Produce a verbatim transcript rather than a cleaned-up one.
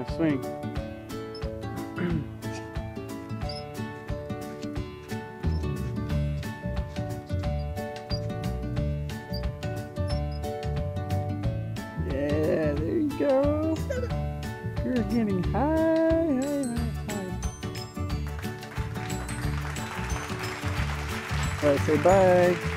Yeah, swing. Yeah, there you go. You're getting high, high, high, high. All right, say bye.